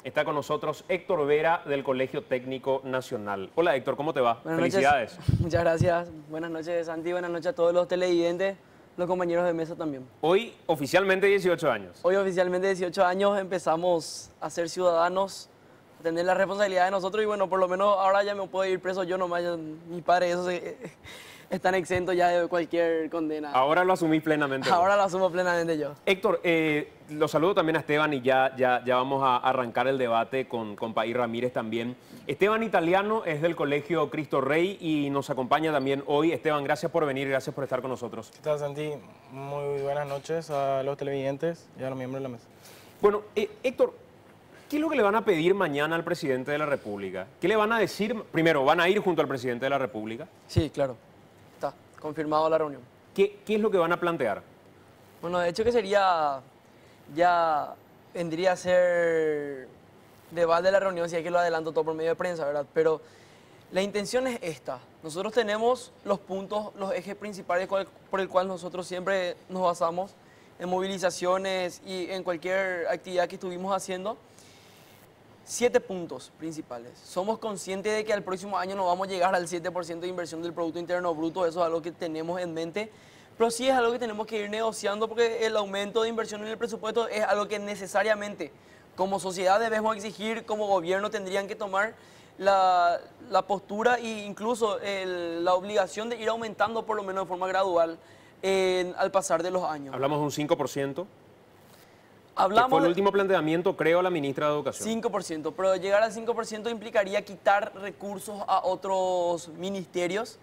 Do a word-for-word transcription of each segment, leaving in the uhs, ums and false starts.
Está con nosotros Héctor Vera del Colegio Técnico Nacional. Hola Héctor, ¿cómo te va? Buenas Felicidades. Noches. Muchas gracias. Buenas noches Santi, buenas noches a todos los televidentes, los compañeros de mesa también. Hoy oficialmente dieciocho años. Hoy oficialmente dieciocho años empezamos a ser ciudadanos, a tener la responsabilidad de nosotros y bueno, por lo menos ahora ya me puedo ir preso yo nomás, ya, mis padres eso se, están exentos ya de cualquier condena. Ahora lo asumís plenamente. Ahora lo asumo plenamente yo. Héctor, eh, lo saludo también a Esteban y ya, ya, ya vamos a arrancar el debate con, con Paí Ramírez también. Esteban Italiano es del Colegio Cristo Rey y nos acompaña también hoy. Esteban, gracias por venir, gracias por estar con nosotros. ¿Qué tal, Santi? Muy buenas noches a los televidentes y a los miembros de la mesa. Bueno, eh, Héctor, ¿qué es lo que le van a pedir mañana al presidente de la República? ¿Qué le van a decir? Primero, ¿van a ir junto al presidente de la República? Sí, claro. Está confirmado la reunión. ¿Qué, qué es lo que van a plantear? Bueno, de hecho que sería, ya vendría a ser debate de la reunión, si hay que lo adelanto todo por medio de prensa, ¿verdad? Pero la intención es esta. Nosotros tenemos los puntos, los ejes principales cual, por el cual nosotros siempre nos basamos en movilizaciones y en cualquier actividad que estuvimos haciendo. Siete puntos principales. Somos conscientes de que al próximo año no vamos a llegar al siete por ciento de inversión del Producto Interno Bruto, eso es algo que tenemos en mente, pero sí es algo que tenemos que ir negociando porque el aumento de inversión en el presupuesto es algo que necesariamente como sociedad debemos exigir, como gobierno tendrían que tomar la, la postura e incluso el, la obligación de ir aumentando por lo menos de forma gradual en, al pasar de los años. Hablamos de un cinco por ciento. Hablamos que fue el de último planteamiento, creo, a la ministra de Educación. cinco por ciento, pero llegar al cinco por ciento implicaría quitar recursos a otros ministerios.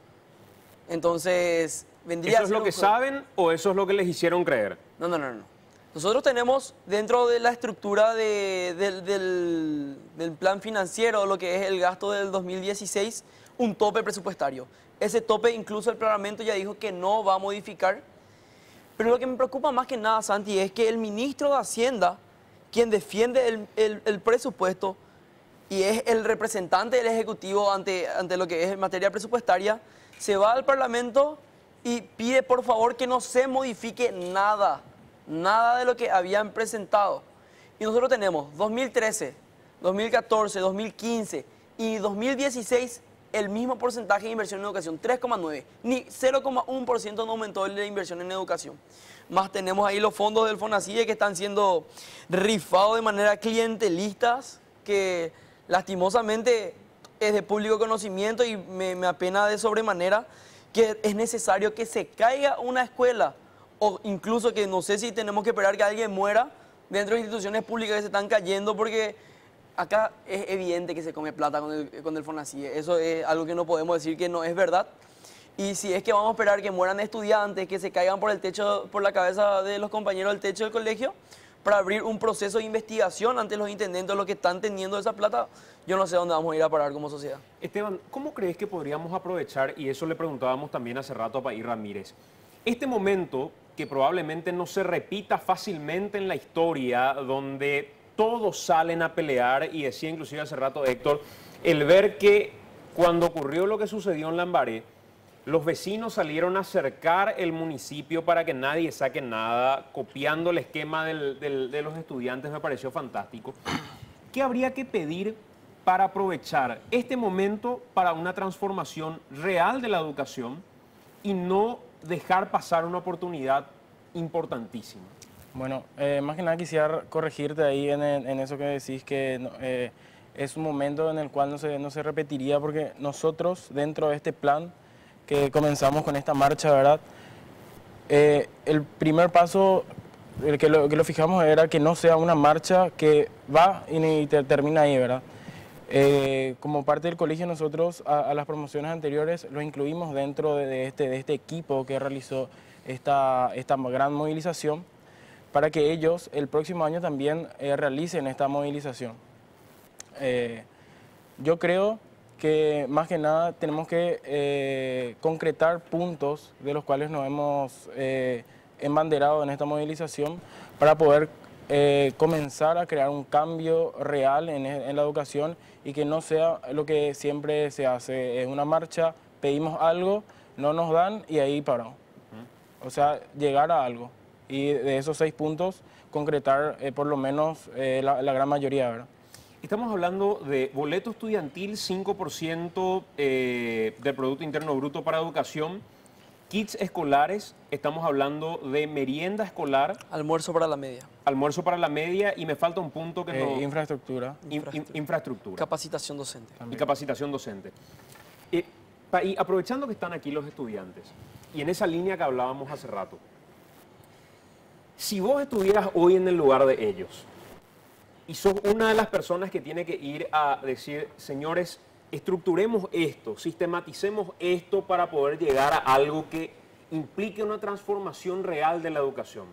Entonces, vendría ¿Eso a es ser lo que un... saben o eso es lo que les hicieron creer? No, no, no, no. Nosotros tenemos dentro de la estructura de, del, del, del plan financiero, lo que es el gasto del dos mil dieciséis, un tope presupuestario. Ese tope incluso el Parlamento ya dijo que no va a modificar. Pero lo que me preocupa más que nada, Santi, es que el ministro de Hacienda, quien defiende el, el, el presupuesto y es el representante del Ejecutivo ante, ante lo que es en materia presupuestaria, se va al Parlamento y pide por favor que no se modifique nada, nada de lo que habían presentado. Y nosotros tenemos dos mil trece, dos mil catorce, dos mil quince y dos mil dieciséis el mismo porcentaje de inversión en educación, tres coma nueve, ni cero coma uno por ciento no aumentó la inversión en educación. Más tenemos ahí los fondos del FONACIDE que están siendo rifados de manera clientelistas, que lastimosamente es de público conocimiento y me, me apena de sobremanera que es necesario que se caiga una escuela o incluso que no sé si tenemos que esperar que alguien muera dentro de instituciones públicas que se están cayendo porque acá es evidente que se come plata con el, con el FONACIDE. Eso es algo que no podemos decir que no es verdad. Y si es que vamos a esperar que mueran estudiantes, que se caigan por el techo, por la cabeza de los compañeros del techo del colegio, para abrir un proceso de investigación ante los intendentes, los que están teniendo esa plata, yo no sé dónde vamos a ir a parar como sociedad. Esteban, ¿cómo crees que podríamos aprovechar, y eso le preguntábamos también hace rato a Paí Ramírez, este momento que probablemente no se repita fácilmente en la historia, donde todos salen a pelear, y decía inclusive hace rato Héctor, el ver que cuando ocurrió lo que sucedió en Lambaré, los vecinos salieron a cercar el municipio para que nadie saque nada, copiando el esquema del, del, de los estudiantes, me pareció fantástico. ¿Qué habría que pedir para aprovechar este momento para una transformación real de la educación y no dejar pasar una oportunidad importantísima? Bueno, eh, más que nada quisiera corregirte ahí en, en eso que decís que no, eh, es un momento en el cual no se, no se repetiría porque nosotros dentro de este plan que comenzamos con esta marcha, ¿verdad? Eh, el primer paso el que, lo, que lo fijamos era que no sea una marcha que va y, y te, termina ahí, ¿verdad? Eh, como parte del colegio nosotros a, a las promociones anteriores los incluimos dentro de, de, este, de este equipo que realizó esta, esta gran movilización, para que ellos el próximo año también eh, realicen esta movilización. Eh, yo creo que más que nada tenemos que eh, concretar puntos de los cuales nos hemos eh, embanderado en esta movilización para poder eh, comenzar a crear un cambio real en, en la educación y que no sea lo que siempre se hace, es una marcha, pedimos algo, no nos dan y ahí paramos. O sea, llegar a algo. Y de esos seis puntos, concretar eh, por lo menos eh, la, la gran mayoría, ¿verdad? Estamos hablando de boleto estudiantil, cinco por ciento eh, del Producto Interno Bruto para educación, kits escolares, estamos hablando de merienda escolar, Almuerzo para la media. almuerzo para la media y me falta un punto que Eh, no... infraestructura. in- in- Infraestructura. infraestructura Capacitación docente. y capacitación docente. Eh, pa- y aprovechando que están aquí los estudiantes, y en esa línea que hablábamos hace rato, si vos estuvieras hoy en el lugar de ellos, y sos una de las personas que tiene que ir a decir, señores, estructuremos esto, sistematicemos esto para poder llegar a algo que implique una transformación real de la educación.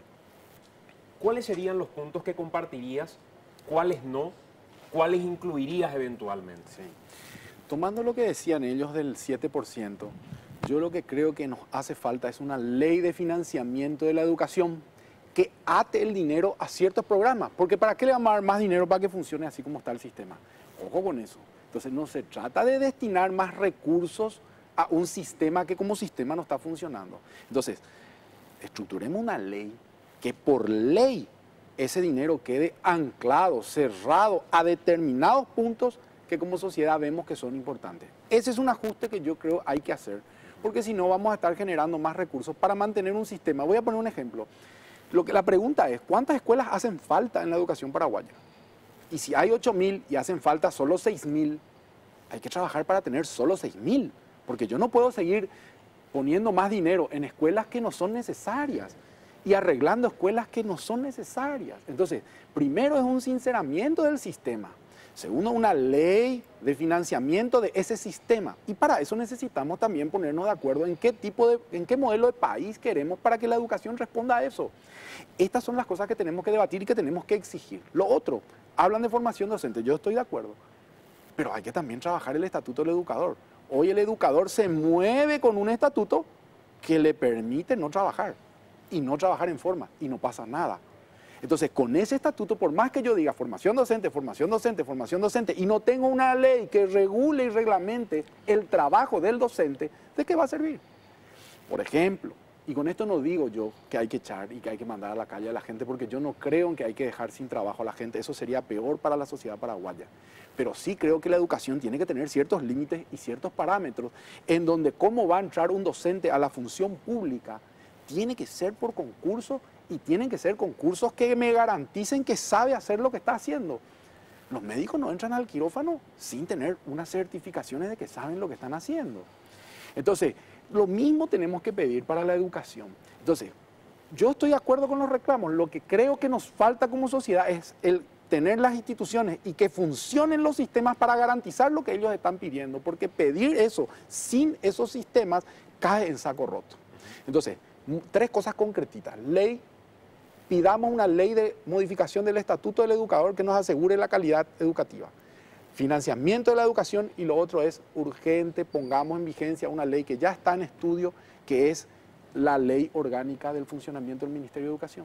¿Cuáles serían los puntos que compartirías? ¿Cuáles no? ¿Cuáles incluirías eventualmente? Sí. Tomando lo que decían ellos del siete por ciento, yo lo que creo que nos hace falta es una ley de financiamiento de la educación que ate el dinero a ciertos programas. Porque ¿para qué le vamos a dar más dinero para que funcione así como está el sistema? Ojo con eso. Entonces no se trata de destinar más recursos a un sistema que como sistema no está funcionando. Entonces, estructuremos una ley que por ley ese dinero quede anclado, cerrado a determinados puntos que como sociedad vemos que son importantes. Ese es un ajuste que yo creo hay que hacer, porque si no vamos a estar generando más recursos para mantener un sistema. Voy a poner un ejemplo. Lo que, la pregunta es, ¿cuántas escuelas hacen falta en la educación paraguaya? Y si hay ocho mil y hacen falta solo seis mil, hay que trabajar para tener solo seis mil, porque yo no puedo seguir poniendo más dinero en escuelas que no son necesarias y arreglando escuelas que no son necesarias. Entonces, primero es un sinceramiento del sistema. Segundo, una ley de financiamiento de ese sistema. Y para eso necesitamos también ponernos de acuerdo en qué tipo de, en qué modelo de país queremos para que la educación responda a eso. Estas son las cosas que tenemos que debatir y que tenemos que exigir. Lo otro, hablan de formación docente, yo estoy de acuerdo, pero hay que también trabajar el estatuto del educador. Hoy el educador se mueve con un estatuto que le permite no trabajar y no trabajar en forma y no pasa nada. Entonces, con ese estatuto, por más que yo diga formación docente, formación docente, formación docente, y no tengo una ley que regule y reglamente el trabajo del docente, ¿de qué va a servir? Por ejemplo, y con esto no digo yo que hay que echar y que hay que mandar a la calle a la gente, porque yo no creo en que hay que dejar sin trabajo a la gente, eso sería peor para la sociedad paraguaya. Pero sí creo que la educación tiene que tener ciertos límites y ciertos parámetros en donde cómo va a entrar un docente a la función pública tiene que ser por concurso y tienen que ser concursos que me garanticen que sabe hacer lo que está haciendo. Los médicos no entran al quirófano sin tener unas certificaciones de que saben lo que están haciendo. Entonces, lo mismo tenemos que pedir para la educación. Entonces, yo estoy de acuerdo con los reclamos. Lo que creo que nos falta como sociedad es el tener las instituciones y que funcionen los sistemas para garantizar lo que ellos están pidiendo, porque pedir eso sin esos sistemas cae en saco roto. Entonces, tres cosas concretitas. Ley, pidamos una ley de modificación del estatuto del educador que nos asegure la calidad educativa. Financiamiento de la educación y lo otro es urgente, pongamos en vigencia una ley que ya está en estudio, que es la ley orgánica del funcionamiento del Ministerio de Educación.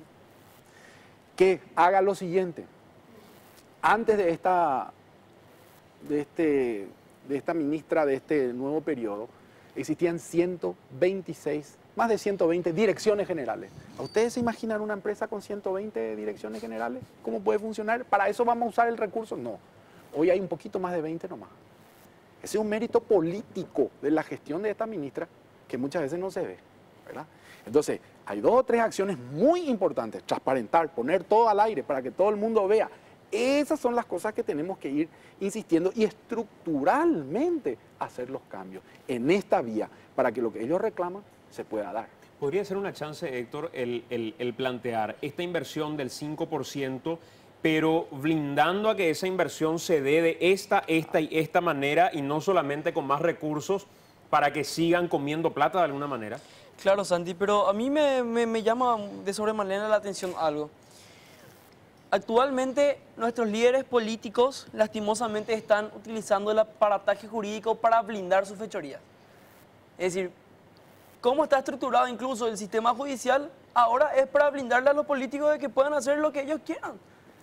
Que haga lo siguiente. Antes de esta, de, este, de esta ministra de este nuevo periodo, existían ciento veintiséis, más de ciento veinte direcciones generales. ¿A ustedes se imaginan una empresa con ciento veinte direcciones generales? ¿Cómo puede funcionar? ¿Para eso vamos a usar el recurso? No. Hoy hay un poquito más de veinte nomás. Ese es un mérito político de la gestión de esta ministra que muchas veces no se ve, ¿verdad? Entonces, hay dos o tres acciones muy importantes. Transparentar, poner todo al aire para que todo el mundo vea. Esas son las cosas que tenemos que ir insistiendo y estructuralmente hacer los cambios en esta vía para que lo que ellos reclaman se pueda dar. Podría ser una chance, Héctor, el, el, el plantear esta inversión del cinco por ciento, pero blindando a que esa inversión se dé de esta, esta y esta manera y no solamente con más recursos para que sigan comiendo plata de alguna manera. Claro, Santi, pero a mí me, me, me llama de sobremanera la atención algo. Actualmente nuestros líderes políticos lastimosamente están utilizando el aparataje jurídico para blindar sus fechorías. Es decir, cómo está estructurado incluso el sistema judicial ahora es para blindarle a los políticos de que puedan hacer lo que ellos quieran.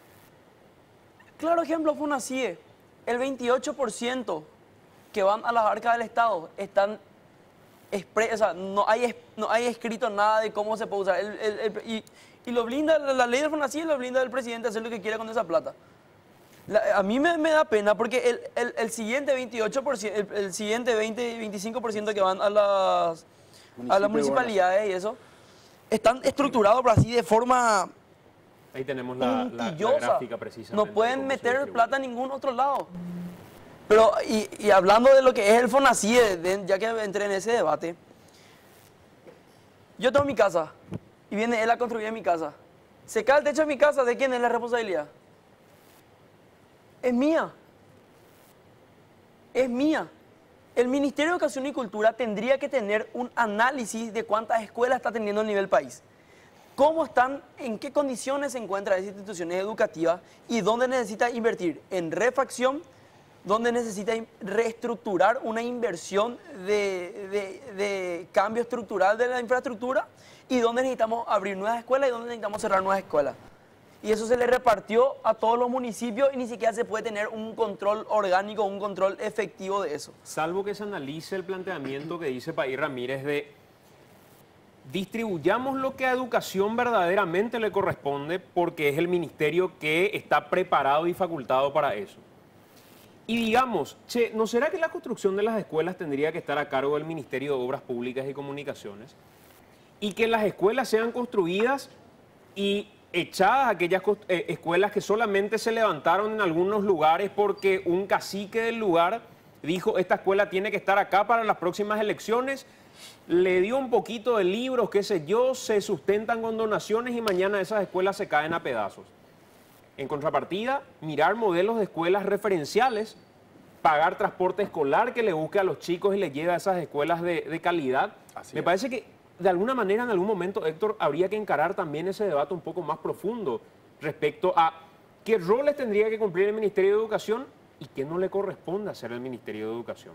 Claro ejemplo fue una C I E. El veintiocho por ciento que van a las arcas del Estado están expre- o sea, no hay, no hay escrito nada de cómo se puede usar. El, el, el, y, y lo blinda la ley del FONACIE, lo blinda el presidente hacer lo que quiera con esa plata. La- a mí me, me da pena porque el, el, el siguiente veintiocho por ciento, el, el siguiente veinte, veinticinco por ciento que van a las, a Municipio las y municipalidades y eso, están estructurados por así de forma Ahí tenemos la, la- la puntillosa. gráfica precisamente. No de pueden cómo se meter distribuye. plata en ningún otro lado. Pero, y, y hablando de lo que es el FONACIE, de- ya que entré en ese debate, yo tengo mi casa y viene él a construir mi casa. Se cae el techo de mi casa, ¿de quién es la responsabilidad? Es mía. Es mía. El Ministerio de Educación y Cultura tendría que tener un análisis de cuántas escuelas está teniendo a nivel país. ¿Cómo están, en qué condiciones se encuentran esas instituciones educativas y dónde necesita invertir? ¿En refacción? ¿Dónde necesita in- reestructurar una inversión de, de- de cambio estructural de la infraestructura? ¿Y dónde necesitamos abrir nuevas escuelas y dónde necesitamos cerrar nuevas escuelas? Y eso se le repartió a todos los municipios y ni siquiera se puede tener un control orgánico, un control efectivo de eso. Salvo que se analice el planteamiento que dice País Ramírez de distribuyamos lo que a educación verdaderamente le corresponde porque es el ministerio que está preparado y facultado para eso. Y digamos, che, ¿no será que la construcción de las escuelas tendría que estar a cargo del Ministerio de Obras Públicas y Comunicaciones? Y que las escuelas sean construidas y echadas aquellas cos- eh, escuelas que solamente se levantaron en algunos lugares porque un cacique del lugar dijo esta escuela tiene que estar acá para las próximas elecciones, le dio un poquito de libros, qué sé yo, se sustentan con donaciones y mañana esas escuelas se caen a pedazos. En contrapartida, mirar modelos de escuelas referenciales, pagar transporte escolar que le busque a los chicos y le lleve a esas escuelas de, de calidad. Así Me es. parece que de alguna manera, en algún momento, Héctor, habría que encarar también ese debate un poco más profundo respecto a qué roles tendría que cumplir el Ministerio de Educación y qué no le corresponde hacer el Ministerio de Educación.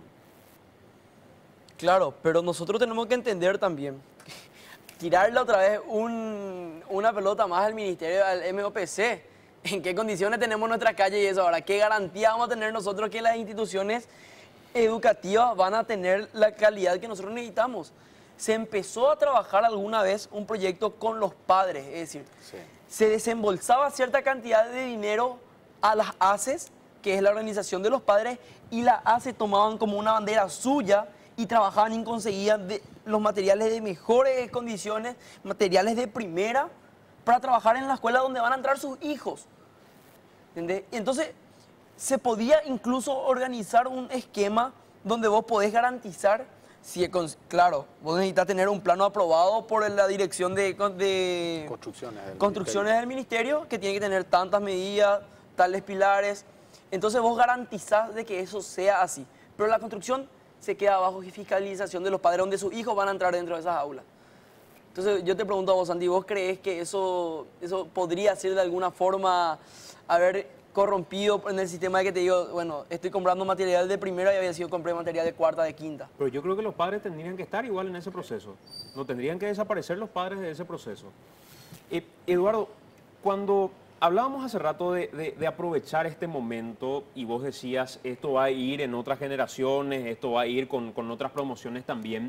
Claro, pero nosotros tenemos que entender también, tirarle otra vez un- una pelota más al Ministerio, al M O P C. ¿En qué condiciones tenemos nuestra calle y eso? Ahora, ¿qué garantía vamos a tener nosotros que las instituciones educativas van a tener la calidad que nosotros necesitamos? Se empezó a trabajar alguna vez un proyecto con los padres, es decir, Sí. se desembolsaba cierta cantidad de dinero a las A C E S, que es la organización de los padres, y las A C E S tomaban como una bandera suya y trabajaban y conseguían de- los materiales de mejores condiciones, materiales de primera, para trabajar en la escuela donde van a entrar sus hijos. ¿Entendés? Entonces, se podía incluso organizar un esquema donde vos podés garantizar, si, con- claro, vos necesitas tener un plano aprobado por la dirección de, con- de Construcciones del construcciones del ministerio, que tiene que tener tantas medidas, tales pilares. Entonces vos garantizás de que eso sea así. Pero la construcción se queda bajo fiscalización de los padres, donde sus hijos van a entrar dentro de esas aulas. Entonces yo te pregunto a vos, Santi, ¿vos crees que eso, eso podría ser de alguna forma haber corrompido en el sistema de que te digo, bueno, estoy comprando material de primera y había sido compré material de cuarta, de quinta? Pero yo creo que los padres tendrían que estar igual en ese proceso. No tendrían que desaparecer los padres de ese proceso. Eh, Eduardo, cuando hablábamos hace rato de, de- de aprovechar este momento y vos decías, esto va a ir en otras generaciones, esto va a ir con, con otras promociones también,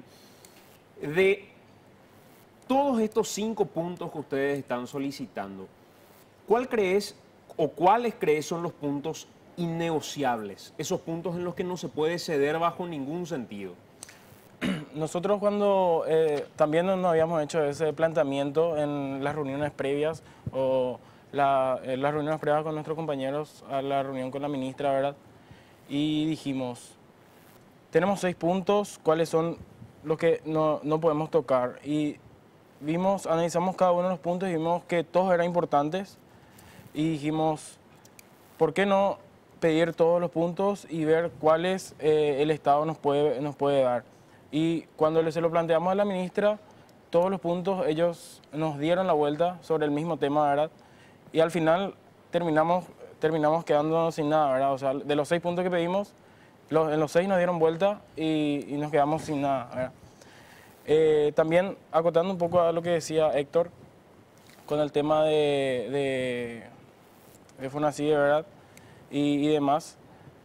de todos estos cinco puntos que ustedes están solicitando, ¿cuál crees o cuáles crees son los puntos innegociables? Esos puntos en los que no se puede ceder bajo ningún sentido. Nosotros cuando eh, también nos habíamos hecho ese planteamiento en las reuniones previas o la- en las reuniones previas con nuestros compañeros a la reunión con la ministra, ¿verdad? Y dijimos, tenemos seis puntos, ¿cuáles son los que no, no podemos tocar? Y vimos, analizamos cada uno de los puntos y vimos que todos eran importantes y dijimos, ¿por qué no pedir todos los puntos y ver cuáles eh, el Estado nos puede, nos puede dar? Y cuando le- se lo planteamos a la ministra, todos los puntos ellos nos dieron la vuelta sobre el mismo tema, ¿verdad? Y al final terminamos, terminamos quedándonos sin nada, ¿verdad? O sea, de los seis puntos que pedimos, los, en los seis nos dieron vuelta y, y nos quedamos sin nada, ¿verdad? Eh, también acotando un poco a lo que decía Héctor, con el tema de, de, de FONACIE, ¿verdad? Y, y demás.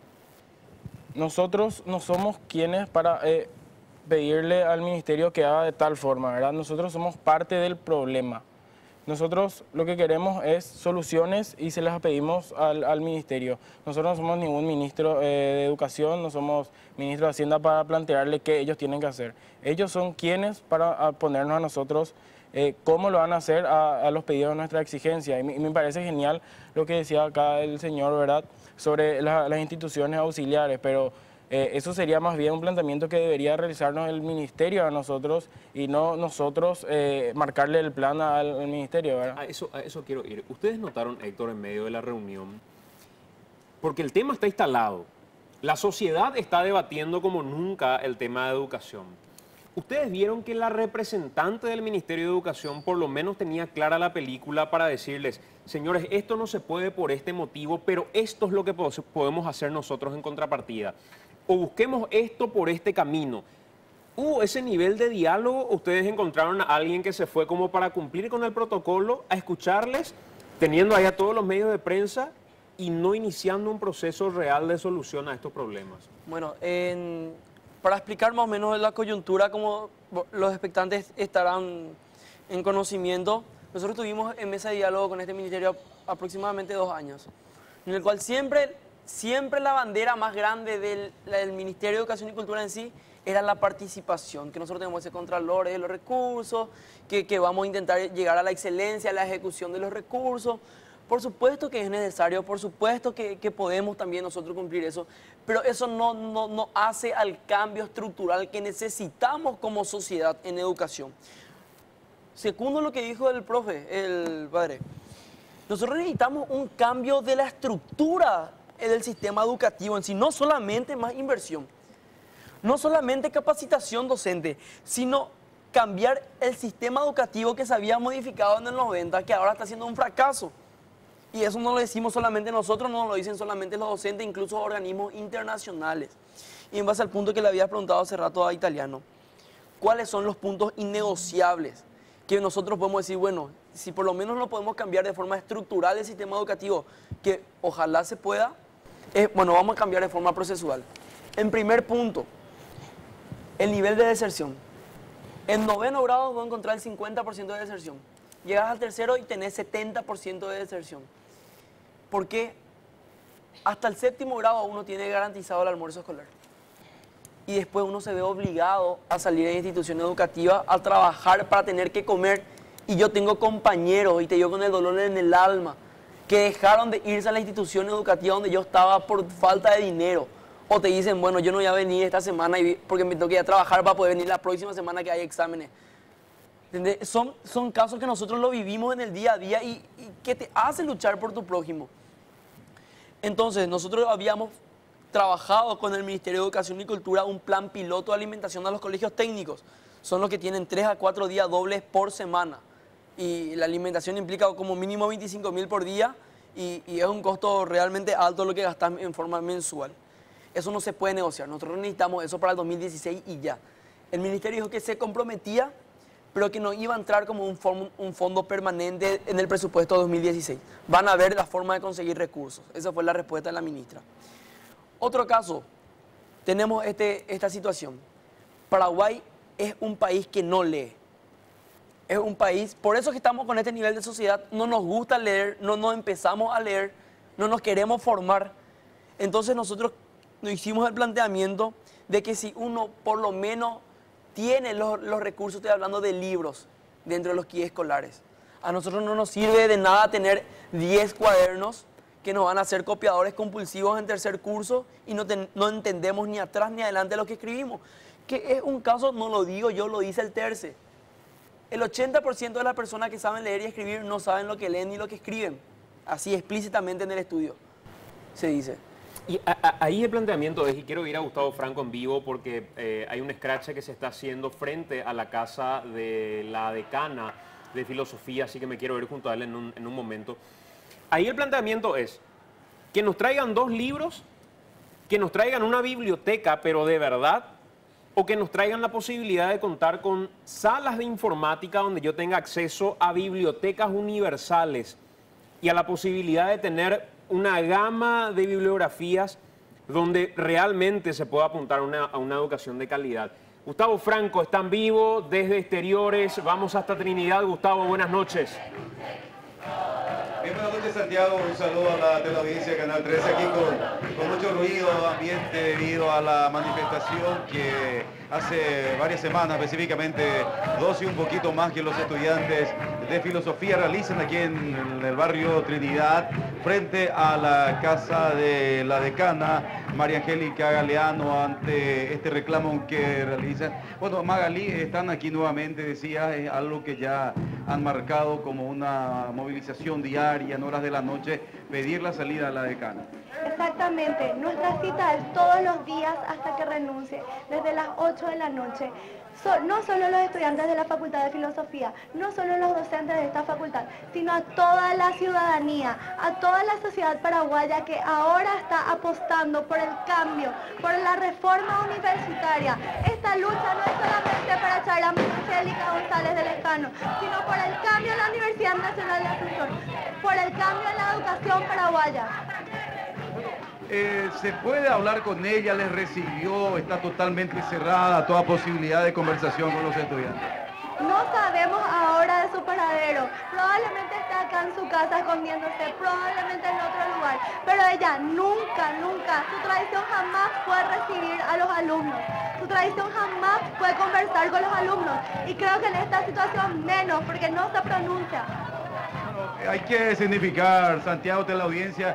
Nosotros no somos quienes para eh, pedirle al ministerio que haga de tal forma, ¿verdad? Nosotros somos parte del problema. Nosotros lo que queremos es soluciones y se las pedimos al, al ministerio. Nosotros no somos ningún ministro eh, de Educación, no somos ministro de Hacienda para plantearle qué ellos tienen que hacer. Ellos son quienes para a ponernos a nosotros eh, cómo lo van a hacer a, a los pedidos de nuestra exigencia. Y me, y me parece genial lo que decía acá el señor, ¿verdad?, sobre la, las instituciones auxiliares, pero Eh, eso sería más bien un planteamiento que debería realizarnos el ministerio a nosotros y no nosotros eh, marcarle el plan al, al ministerio, ¿verdad? A eso, a eso quiero ir. Ustedes notaron, Héctor, en medio de la reunión, porque el tema está instalado. La sociedad está debatiendo como nunca el tema de educación. Ustedes vieron que la representante del Ministerio de Educación por lo menos tenía clara la película para decirles, señores, esto no se puede por este motivo, pero esto es lo que podemos hacer nosotros en contrapartida. O busquemos esto por este camino. ¿Hubo ese nivel de diálogo? ¿Ustedes encontraron a alguien que se fue como para cumplir con el protocolo, a escucharles, teniendo ahí a todos los medios de prensa y no iniciando un proceso real de solución a estos problemas? Bueno, en, para explicar más o menos la coyuntura, como los expectantes estarán en conocimiento, nosotros tuvimos en mesa de diálogo con este ministerio aproximadamente dos años, en el cual siempre... Siempre la bandera más grande del, del Ministerio de Educación y Cultura en sí era la participación, que nosotros tenemos ese contralor de los recursos, que, que vamos a intentar llegar a la excelencia, a la ejecución de los recursos. Por supuesto que es necesario, por supuesto que, que podemos también nosotros cumplir eso, pero eso no, no, no hace al cambio estructural que necesitamos como sociedad en educación. Segundo lo que dijo el profe, el padre, nosotros necesitamos un cambio de la estructura del sistema educativo en sí, no solamente más inversión, no solamente capacitación docente, sino cambiar el sistema educativo que se había modificado en el noventa, que ahora está siendo un fracaso. Y eso no lo decimos solamente nosotros, no lo dicen solamente los docentes, incluso organismos internacionales. Y en base al punto que le había preguntado hace rato a Italiano, ¿cuáles son los puntos innegociables que nosotros podemos decir, bueno, si por lo menos lo podemos cambiar de forma estructural el sistema educativo, que ojalá se pueda? Eh, bueno, vamos a cambiar de forma procesual. En primer punto, el nivel de deserción. En noveno grado vas a encontrar el cincuenta por ciento de deserción. Llegas al tercero y tenés setenta por ciento de deserción. Porque hasta el séptimo grado uno tiene garantizado el almuerzo escolar. Y después uno se ve obligado a salir de institución educativa, a trabajar para tener que comer. Y yo tengo compañeros, y te digo con el dolor en el alma, que dejaron de irse a la institución educativa donde yo estaba por falta de dinero. O te dicen, bueno, yo no voy a venir esta semana porque me tengo que ir a trabajar para poder venir la próxima semana que hay exámenes. ¿Entendés? Son, son casos que nosotros lo vivimos en el día a día y, y que te hace luchar por tu prójimo. Entonces, nosotros habíamos trabajado con el Ministerio de Educación y Cultura un plan piloto de alimentación a los colegios técnicos. Son los que tienen tres a cuatro días dobles por semana. Y la alimentación implica como mínimo veinticinco mil por día y, y es un costo realmente alto lo que gastas en forma mensual. Eso no se puede negociar. Nosotros necesitamos eso para el dos mil dieciséis y ya. El ministerio dijo que se comprometía, pero que no iba a entrar como un, fondo, un fondo permanente en el presupuesto de dos mil dieciséis. Van a ver la forma de conseguir recursos. Esa fue la respuesta de la ministra. Otro caso, tenemos este, esta situación. Paraguay es un país que no lee. Es un país, por eso que estamos con este nivel de sociedad, no nos gusta leer, no nos empezamos a leer, no nos queremos formar. Entonces nosotros nos hicimos el planteamiento de que si uno por lo menos tiene los, los recursos, estoy hablando de libros, dentro de los kits escolares. A nosotros no nos sirve de nada tener diez cuadernos que nos van a hacer copiadores compulsivos en tercer curso y no, ten, no entendemos ni atrás ni adelante lo que escribimos. Que es un caso, no lo digo yo, lo dice el TERCE. El ochenta por ciento de las personas que saben leer y escribir no saben lo que leen ni lo que escriben. Así explícitamente en el estudio se dice. Y a, a, ahí el planteamiento es, y quiero ir a Gustavo Franco en vivo porque eh, hay un scratch que se está haciendo frente a la casa de la decana de filosofía, así que me quiero ir junto a él en un, en un momento. Ahí el planteamiento es que nos traigan dos libros, que nos traigan una biblioteca, pero de verdad, o que nos traigan la posibilidad de contar con salas de informática donde yo tenga acceso a bibliotecas universales y a la posibilidad de tener una gama de bibliografías donde realmente se pueda apuntar a una, a una educación de calidad. Gustavo Franco está en vivo desde Exteriores. Vamos hasta Trinidad. Gustavo, buenas noches. Bien, buenas noches, Santiago. Un saludo a la teleaudiencia de Canal trece, aquí con, con mucho ruido ambiente debido a la manifestación que hace varias semanas, específicamente dos y un poquito más, que los estudiantes de filosofía realizan aquí en, en el barrio Trinidad, frente a la casa de la decana María Angélica Galeano, ante este reclamo que realizan. Bueno, Magalí, están aquí nuevamente, decía, es algo que ya han marcado como una movilización diaria en horas de la noche, pedir la salida a la decana. Exactamente, nuestra cita es todos los días hasta que renuncie, desde las ocho de la noche. So, no solo los estudiantes de la Facultad de Filosofía, no solo los docentes de esta facultad, sino a toda la ciudadanía, a toda la sociedad paraguaya que ahora está apostando por el cambio, por la reforma universitaria. Esta lucha no es solamente para echar a Angélica González del Escano, sino por el cambio en la Universidad Nacional de Asunción, por el cambio en la educación paraguaya. Eh, ¿Se puede hablar con ella? ¿Les recibió? ¿Está totalmente cerrada toda posibilidad de conversación con los estudiantes? No sabemos ahora de su paradero. Probablemente está acá en su casa escondiéndose, probablemente en otro lugar. Pero ella nunca, nunca, su tradición jamás fue recibir a los alumnos. Su tradición jamás fue conversar con los alumnos. Y creo que en esta situación menos, porque no se pronuncia. Bueno, hay que significar, Santiago, de la audiencia,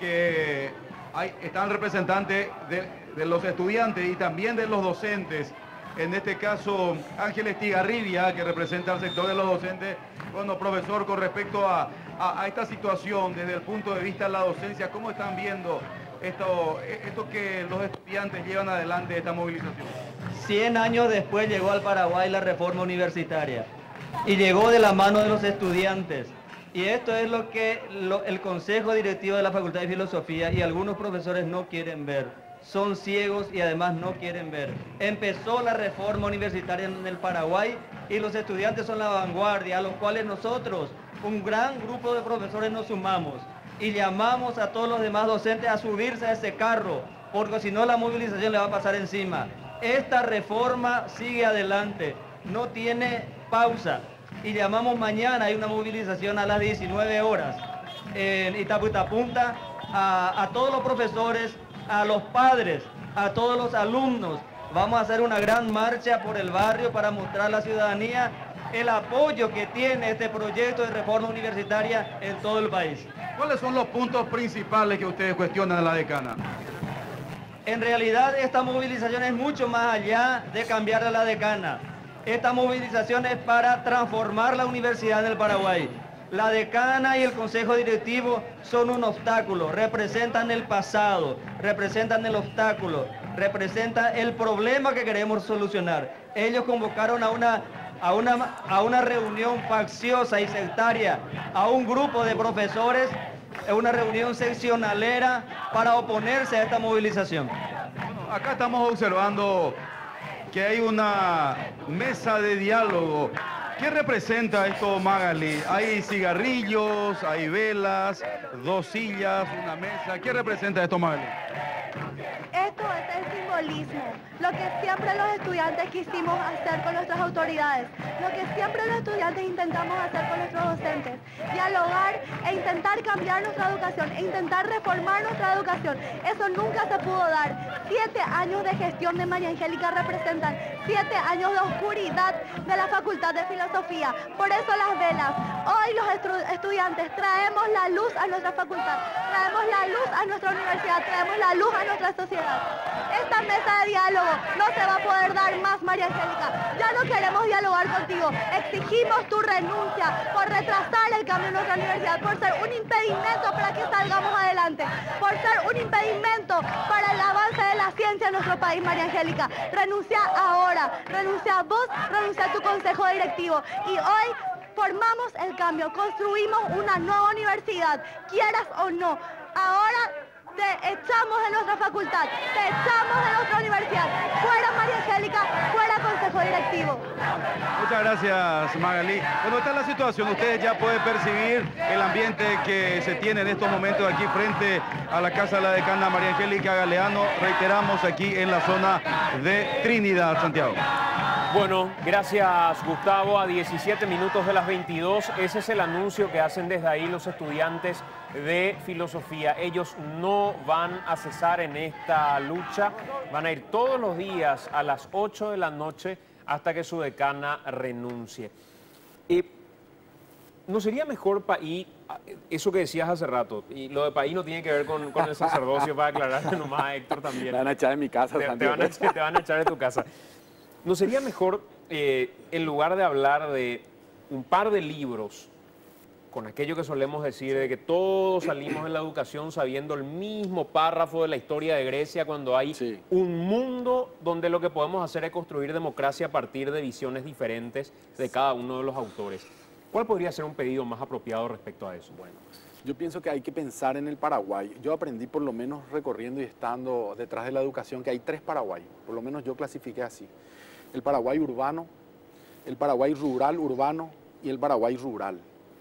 que Hay, están representantes de, de los estudiantes y también de los docentes. En este caso, Ángel Estigarribia, que representa al sector de los docentes. Bueno, profesor, con respecto a, a, a esta situación, desde el punto de vista de la docencia, ¿cómo están viendo esto, esto que los estudiantes llevan adelante, esta movilización? cien años después llegó al Paraguay la reforma universitaria y llegó de la mano de los estudiantes. Y esto es lo que lo, el Consejo Directivo de la Facultad de Filosofía y algunos profesores no quieren ver. Son ciegos y además no quieren ver. Empezó la reforma universitaria en el Paraguay y los estudiantes son la vanguardia, a los cuales nosotros, un gran grupo de profesores, nos sumamos y llamamos a todos los demás docentes a subirse a ese carro, porque si no la movilización le va a pasar encima. Esta reforma sigue adelante, no tiene pausa. Y llamamos mañana, hay una movilización a las diecinueve horas en Itaputapunta, a, a todos los profesores, a los padres, a todos los alumnos. Vamos a hacer una gran marcha por el barrio para mostrar a la ciudadanía el apoyo que tiene este proyecto de reforma universitaria en todo el país. ¿Cuáles son los puntos principales que ustedes cuestionan a la decana? En realidad esta movilización es mucho más allá de cambiar a la decana. Esta movilización es para transformar la universidad en el Paraguay. La decana y el consejo directivo son un obstáculo, representan el pasado, representan el obstáculo, representan el problema que queremos solucionar. Ellos convocaron a una, a una, a una reunión facciosa y sectaria, a un grupo de profesores, una reunión seccionalera para oponerse a esta movilización. Bueno, acá estamos observando que hay una mesa de diálogo. ¿Qué representa esto, Magali? Hay cigarrillos, hay velas, dos sillas, una mesa. ¿Qué representa esto, Magali? Esto es el simbolismo, lo que siempre los estudiantes quisimos hacer con nuestras autoridades, lo que siempre los estudiantes intentamos hacer con nuestros docentes, dialogar e intentar cambiar nuestra educación, e intentar reformar nuestra educación. Eso nunca se pudo dar. Siete años de gestión de María Angélica representan siete años de oscuridad de la Facultad de Filosofía. Por eso las velas. Hoy los estu- estudiantes traemos la luz a nuestra facultad, traemos la luz a nuestra universidad, traemos la luz a nuestra sociedad. Esta mesa de diálogo no se va a poder dar más, María Angélica. Ya no queremos dialogar contigo. Exigimos tu renuncia por retrasar el cambio en nuestra universidad, por ser un impedimento para que salgamos adelante, por ser un impedimento para el avance de la ciencia en nuestro país, María Angélica. Renuncia ahora, renuncia a vos, renuncia a tu consejo directivo. Y hoy formamos el cambio, construimos una nueva universidad, quieras o no. Ahora te echamos de nuestra nuestra facultad, te echamos de nuestra universidad. Fuera María Angélica, fuera Consejo Directivo. Muchas gracias, Magalí. ¿Cómo está la situación? Ustedes ya pueden percibir el ambiente que se tiene en estos momentos aquí frente a la Casa de la Decana María Angélica Galeano. Reiteramos aquí en la zona de Trinidad, Santiago. Bueno, gracias Gustavo. A diecisiete minutos de las veintidós, ese es el anuncio que hacen desde ahí los estudiantes de filosofía. Ellos no van a cesar en esta lucha, van a ir todos los días a las ocho de la noche hasta que su decana renuncie. Eh, ¿No sería mejor, Paí, eso que decías hace rato, y lo de Paí no tiene que ver con, con el sacerdocio, para aclararle nomás a Héctor también? Me van a echar de mi casa, te, te, van a, te van a echar de tu casa. ¿No sería mejor, eh, en lugar de hablar de un par de libros, con aquello que solemos decir de que todos salimos en la educación sabiendo el mismo párrafo de la historia de Grecia, cuando hay sí. un mundo donde lo que podemos hacer es construir democracia a partir de visiones diferentes de cada uno de los autores? ¿Cuál podría ser un pedido más apropiado respecto a eso? Bueno, yo pienso que hay que pensar en el Paraguay. Yo aprendí, por lo menos recorriendo y estando detrás de la educación, que hay tres Paraguay. Por lo menos yo clasifiqué así. El Paraguay urbano, el Paraguay rural urbano y el Paraguay rural.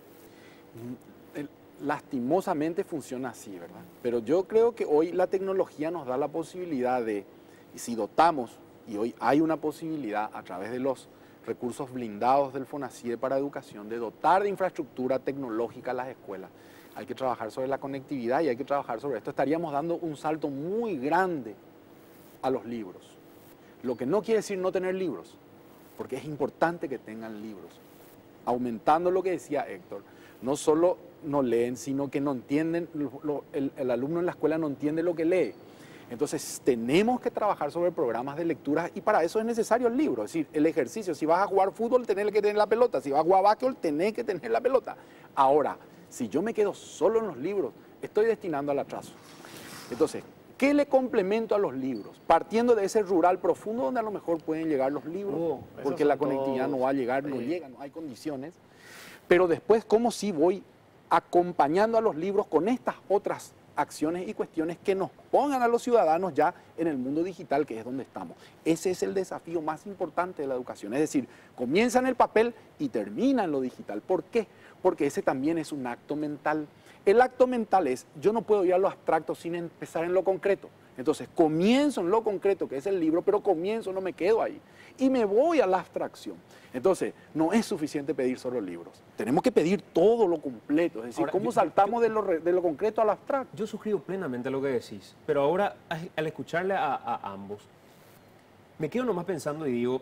Lastimosamente funciona así, ¿verdad? Pero yo creo que hoy la tecnología nos da la posibilidad de, y si dotamos, y hoy hay una posibilidad a través de los recursos blindados del FONACIDE para educación, de dotar de infraestructura tecnológica a las escuelas. Hay que trabajar sobre la conectividad y hay que trabajar sobre esto. Estaríamos dando un salto muy grande a los libros. Lo que no quiere decir no tener libros, porque es importante que tengan libros. Aumentando lo que decía Héctor, no solo no leen, sino que no entienden, lo, lo, el, el alumno en la escuela no entiende lo que lee. Entonces tenemos que trabajar sobre programas de lectura y para eso es necesario el libro, es decir, el ejercicio. Si vas a jugar fútbol, tenés que tener la pelota. Si vas a jugar básquetbol, tenés que tener la pelota. Ahora, si yo me quedo solo en los libros, estoy destinando al atraso. Entonces, ¿qué le complemento a los libros? Partiendo de ese rural profundo donde a lo mejor pueden llegar los libros, oh, porque la conectividad todos. no va a llegar, no sí. llega, no hay condiciones. Pero después, ¿cómo sí voy acompañando a los libros con estas otras acciones y cuestiones que nos pongan a los ciudadanos ya en el mundo digital, que es donde estamos? Ese es el desafío más importante de la educación. Es decir, comienza en el papel y termina en lo digital. ¿Por qué? Porque ese también es un acto mental. El acto mental es, yo no puedo ir a lo abstracto sin empezar en lo concreto. Entonces, comienzo en lo concreto, que es el libro, pero comienzo, no me quedo ahí. Y me voy a la abstracción. Entonces, no es suficiente pedir solo libros. Tenemos que pedir todo lo completo. Es decir, ahora, ¿cómo yo, saltamos yo, de, lo, de lo concreto al abstracto? Yo suscribo plenamente lo que decís, pero ahora, al escucharle a, a ambos, me quedo nomás pensando y digo,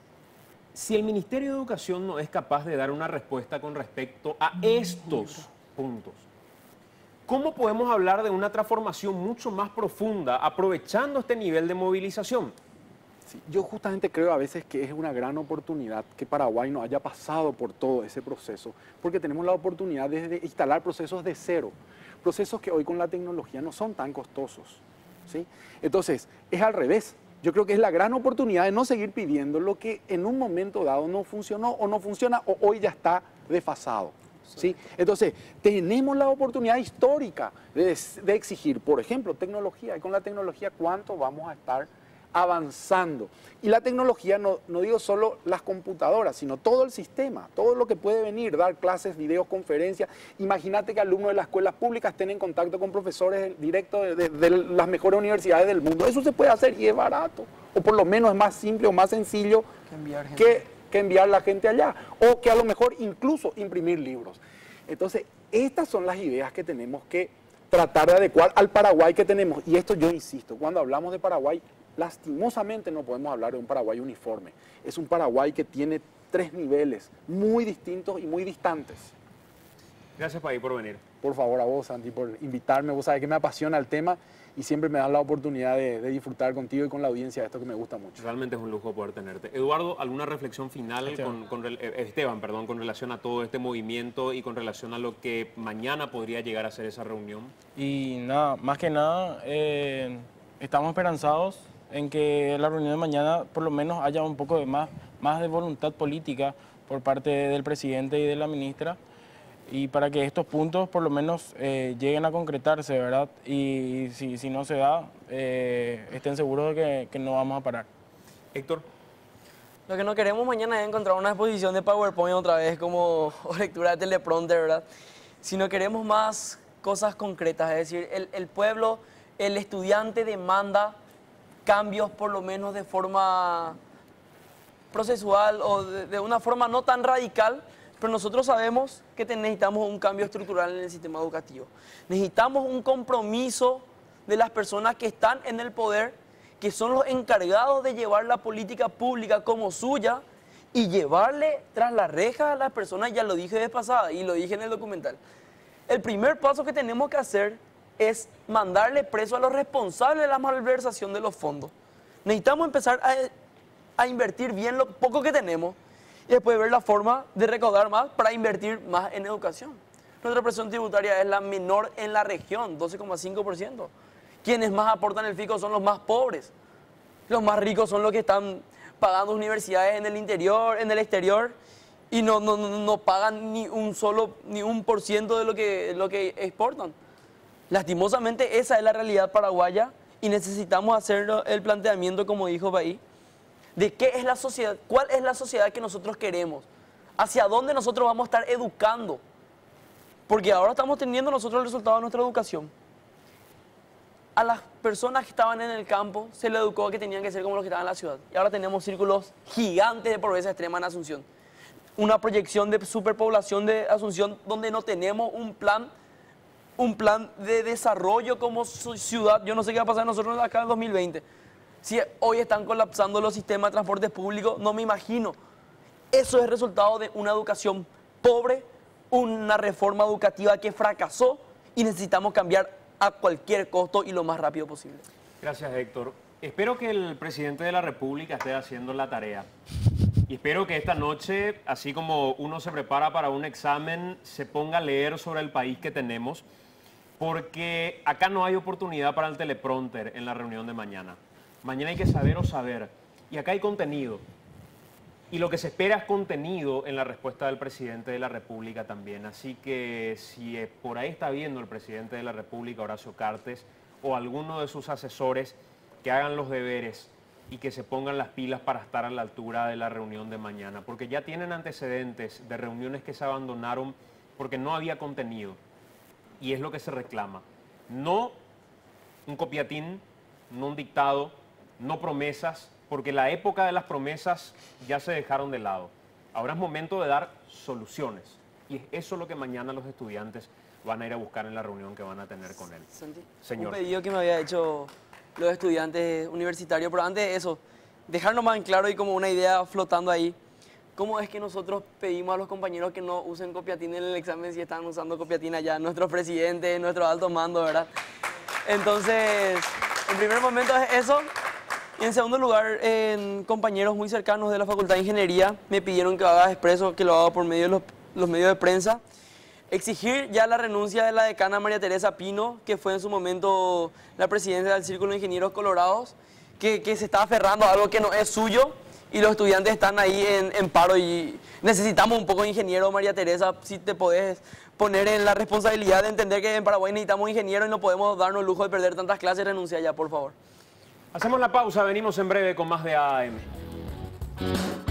si el Ministerio de Educación no es capaz de dar una respuesta con respecto a estos puntos, ¿cómo podemos hablar de una transformación mucho más profunda aprovechando este nivel de movilización? Sí, yo justamente creo a veces que es una gran oportunidad que Paraguay no haya pasado por todo ese proceso, porque tenemos la oportunidad de instalar procesos de cero, procesos que hoy con la tecnología no son tan costosos, ¿sí? Entonces, es al revés. Yo creo que es la gran oportunidad de no seguir pidiendo lo que en un momento dado no funcionó o no funciona o hoy ya está desfasado. ¿Sí? Entonces, tenemos la oportunidad histórica de, de exigir, por ejemplo, tecnología. Y con la tecnología, ¿cuánto vamos a estar avanzando? Y la tecnología, no, no digo solo las computadoras, sino todo el sistema, todo lo que puede venir, dar clases, videos, conferencias. Imagínate que alumnos de las escuelas públicas estén en contacto con profesores directos de, de, de las mejores universidades del mundo. Eso se puede hacer y es barato. O por lo menos es más simple o más sencillo que enviar gente. que... que enviar la gente allá, o que a lo mejor incluso imprimir libros. Entonces, estas son las ideas que tenemos que tratar de adecuar al Paraguay que tenemos. Y esto yo insisto, cuando hablamos de Paraguay, lastimosamente no podemos hablar de un Paraguay uniforme. Es un Paraguay que tiene tres niveles muy distintos y muy distantes. Gracias, Paí, por venir. Por favor, a vos, Santi, por invitarme. Vos sabés que me apasiona el tema y siempre me das la oportunidad de, de disfrutar contigo y con la audiencia de esto que me gusta mucho. Realmente es un lujo poder tenerte. Eduardo, ¿alguna reflexión final, Esteban, con, con, Esteban, perdón, con relación a todo este movimiento y con relación a lo que mañana podría llegar a ser esa reunión? Y nada, más que nada, eh, estamos esperanzados en que la reunión de mañana por lo menos haya un poco de más, más de voluntad política por parte del presidente y de la ministra. y para que estos puntos por lo menos eh, lleguen a concretarse, ¿verdad? Y si, si no se da, eh, estén seguros de que, que no vamos a parar. Héctor. Lo que no queremos mañana es encontrar una exposición de PowerPoint otra vez como o lectura de teleprompter, ¿verdad? Sino queremos más cosas concretas, es decir, el, el pueblo, el estudiante demanda cambios por lo menos de forma procesual o de, de una forma no tan radical, pero nosotros sabemos que necesitamos un cambio estructural en el sistema educativo. Necesitamos un compromiso de las personas que están en el poder, que son los encargados de llevar la política pública como suya y llevarle tras las rejas a las personas, ya lo dije de pasada y lo dije en el documental. El primer paso que tenemos que hacer es mandarle preso a los responsables de la malversación de los fondos. Necesitamos empezar a, a invertir bien lo poco que tenemos y después ver la forma de recaudar más para invertir más en educación. Nuestra presión tributaria es la menor en la región, doce coma cinco por ciento. Quienes más aportan el fisco son los más pobres. Los más ricos son los que están pagando universidades en el interior, en el exterior, y no, no, no pagan ni un solo, ni un por ciento de lo que, lo que exportan. Lastimosamente esa es la realidad paraguaya y necesitamos hacer el planteamiento, como dijo Bahí, de qué es la sociedad, cuál es la sociedad que nosotros queremos, hacia dónde nosotros vamos a estar educando, porque ahora estamos teniendo nosotros el resultado de nuestra educación. A las personas que estaban en el campo se les educó que tenían que ser como los que estaban en la ciudad. Y ahora tenemos círculos gigantes de pobreza extrema en Asunción. Una proyección de superpoblación de Asunción donde no tenemos un plan, un plan de desarrollo como ciudad. Yo no sé qué va a pasar nosotros acá en el dos mil veinte. Si hoy están colapsando los sistemas de transporte público, no me imagino. Eso es resultado de una educación pobre, una reforma educativa que fracasó y necesitamos cambiar a cualquier costo y lo más rápido posible. Gracias, Héctor. Espero que el presidente de la República esté haciendo la tarea. Y espero que esta noche, así como uno se prepara para un examen, se ponga a leer sobre el país que tenemos, porque acá no hay oportunidad para el teleprompter en la reunión de mañana. Mañana hay que saber o saber. Y acá hay contenido. Y lo que se espera es contenido en la respuesta del presidente de la República también. Así que si por ahí está viendo el presidente de la República, Horacio Cartes, o alguno de sus asesores, que hagan los deberes y que se pongan las pilas para estar a la altura de la reunión de mañana. Porque ya tienen antecedentes de reuniones que se abandonaron porque no había contenido. Y es lo que se reclama. No un copiatín, no un dictado, no promesas, porque la época de las promesas ya se dejaron de lado. Ahora es momento de dar soluciones. Y es eso lo que mañana los estudiantes van a ir a buscar en la reunión que van a tener con él. Santi, Señor. Un pedido que me había hecho los estudiantes universitarios, pero antes de eso, dejarnos más en claro y como una idea flotando ahí, ¿cómo es que nosotros pedimos a los compañeros que no usen copiatín en el examen si están usando copiatín allá? Nuestros presidentes, nuestros altos mandos, ¿verdad? Entonces, en primer momento es eso. Y en segundo lugar, en compañeros muy cercanos de la Facultad de Ingeniería me pidieron que haga expreso, que lo haga por medio de los, los medios de prensa. Exigir ya la renuncia de la decana María Teresa Pino, que fue en su momento la presidenta del Círculo de Ingenieros Colorados, que, que se está aferrando a algo que no es suyo y los estudiantes están ahí en, en paro y necesitamos un poco de ingeniero. María Teresa, si te podés poner en la responsabilidad de entender que en Paraguay necesitamos ingenieros y no podemos darnos el lujo de perder tantas clases, renuncia ya, por favor. Hacemos la pausa, venimos en breve con más de A A M.